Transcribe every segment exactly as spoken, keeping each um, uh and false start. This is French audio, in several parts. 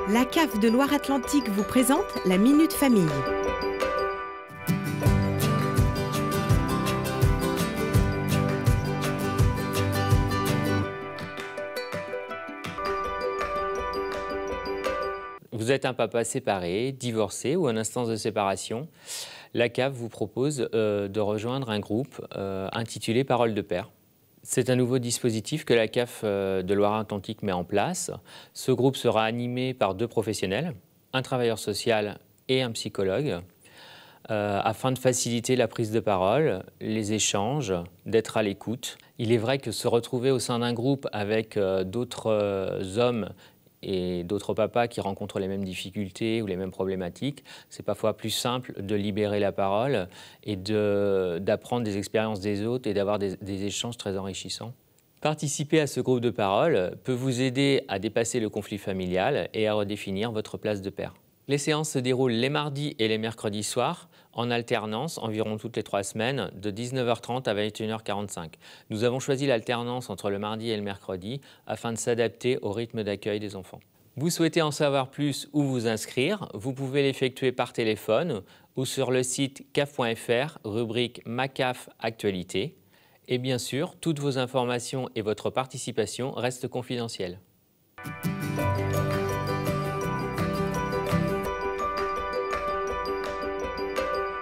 La C A F de Loire-Atlantique vous présente la Minute Famille. Vous êtes un papa séparé, divorcé ou en instance de séparation. La C A F vous propose euh, de rejoindre un groupe euh, intitulé Parole de Père. C'est un nouveau dispositif que la C A F euh, de Loire-Atlantique met en place. Ce groupe sera animé par deux professionnels, un travailleur social et un psychologue, euh, afin de faciliter la prise de parole, les échanges, d'être à l'écoute. Il est vrai que se retrouver au sein d'un groupe avec euh, d'autres euh, hommes et d'autres papas qui rencontrent les mêmes difficultés ou les mêmes problématiques, c'est parfois plus simple de libérer la parole et d'apprendre des expériences des autres et d'avoir des, des échanges très enrichissants. Participer à ce groupe de parole peut vous aider à dépasser le conflit familial et à redéfinir votre place de père. Les séances se déroulent les mardis et les mercredis soirs, en alternance, environ toutes les trois semaines, de dix-neuf heures trente à vingt et une heures quarante-cinq. Nous avons choisi l'alternance entre le mardi et le mercredi afin de s'adapter au rythme d'accueil des enfants. Vous souhaitez en savoir plus ou vous inscrire, vous pouvez l'effectuer par téléphone ou sur le site C A F point F R, rubrique Ma C A F Actualité. Et bien sûr, toutes vos informations et votre participation restent confidentielles.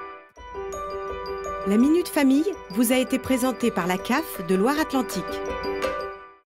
La Minute Famille vous a été présentée par la C A F de Loire-Atlantique.